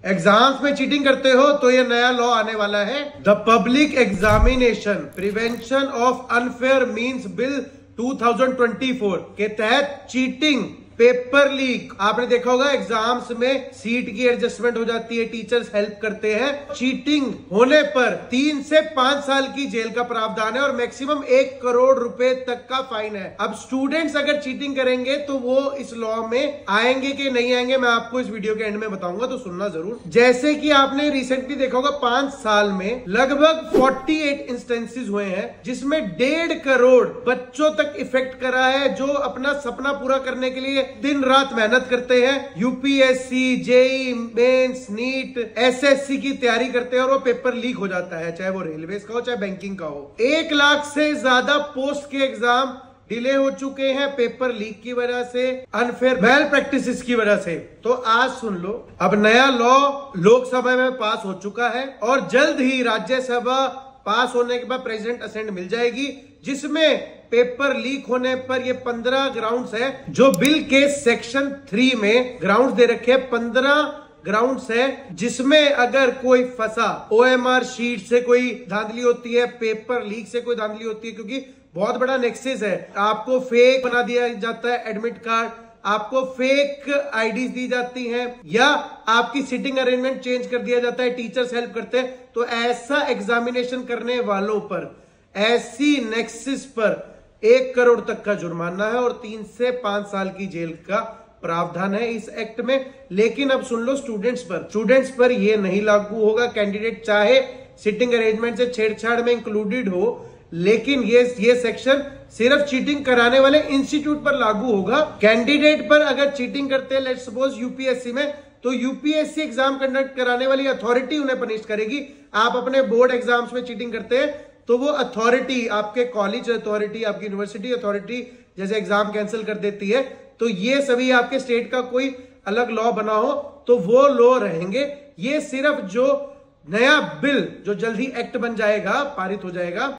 Exams में cheating करते हो तो ये नया लॉ आने वाला है। The public examination prevention of unfair means bill 2024 के तहत चीटिंग, पेपर लीक, आपने देखा होगा एग्जाम्स में सीट की एडजस्टमेंट हो जाती है, टीचर्स हेल्प करते हैं। चीटिंग होने पर 3 से 5 साल की जेल का प्रावधान है और मैक्सिमम 1 करोड़ रुपए तक का फाइन है। अब स्टूडेंट्स अगर चीटिंग करेंगे तो वो इस लॉ में आएंगे कि नहीं आएंगे, मैं आपको इस वीडियो के एंड में बताऊंगा, तो सुनना जरूर। जैसे कि आपने रिसेंटली देखा होगा 5 साल में लगभग 48 इंस्टेंसेस हुए हैं जिसमें 1.5 करोड़ बच्चों तक इफेक्ट करा है, जो अपना सपना पूरा करने के लिए दिन रात मेहनत करते हैं, UPSC, JEE mains, NEET, SSC की तैयारी करते हैं और वो पेपर लीक हो जाता है, चाहे वो रेलवे का हो चाहे बैंकिंग का हो। 1 लाख से ज्यादा पोस्ट के एग्जाम डिले हो चुके हैं पेपर लीक की वजह से, अनफेयर वेल प्रैक्टिसेस की वजह से। तो आज सुन लो, अब नया लॉ लोकसभा में पास हो चुका है और जल्द ही राज्यसभा पास होने के बाद प्रेसिडेंट असेंट मिल जाएगी, जिसमें पेपर लीक होने पर ये 15 ग्राउंड्स है जो बिल के सेक्शन 3 में ग्राउंड्स दे रखे हैं। 15 ग्राउंड्स है जिसमें अगर कोई फंसा, ओएमआर शीट से कोई धांधली होती है, पेपर लीक से कोई धांधली होती है, क्योंकि बहुत बड़ा नेक्सस है, आपको फेक बना दिया जाता है एडमिट कार्ड, आपको फेक आईडीज दी जाती हैं, या आपकी सीटिंग अरेंजमेंट चेंज कर दिया जाता है, टीचर्स हेल्प करते हैं, तो ऐसा एग्जामिनेशन करने वालों पर, ऐसी नेक्सस पर 1 करोड़ तक का जुर्माना है और 3 से 5 साल की जेल का प्रावधान है इस एक्ट में। लेकिन अब सुन लो स्टूडेंट्स पर यह नहीं लागू होगा। कैंडिडेट चाहे सिटिंग अरेंजमेंट से छेड़छाड़ में इंक्लूडेड हो, लेकिन ये सेक्शन सिर्फ चीटिंग कराने वाले इंस्टीट्यूट पर लागू होगा। कैंडिडेट पर अगर चीटिंग करते हैं, लेट्स सपोज यूपीएससी में, तो यूपीएससी एग्जाम कंडक्ट कराने वाली अथॉरिटी उन्हें पनिश करेगी। आप अपने बोर्ड एग्जाम्स में चीटिंग करते हैं तो वो अथॉरिटी, आपके कॉलेज अथॉरिटी, आपकी यूनिवर्सिटी अथॉरिटी जैसे एग्जाम कैंसिल कर देती है, तो ये सभी आपके स्टेट का कोई अलग लॉ बना हो तो वो लॉ रहेंगे। ये सिर्फ जो नया बिल जो जल्दी एक्ट बन जाएगा, पारित हो जाएगा,